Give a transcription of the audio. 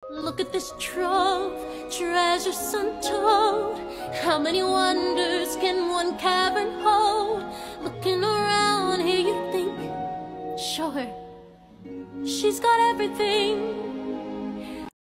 Look at this trove, treasures untold. How many wonders can one cavern hold? Looking around here you think, sure, she's got everything.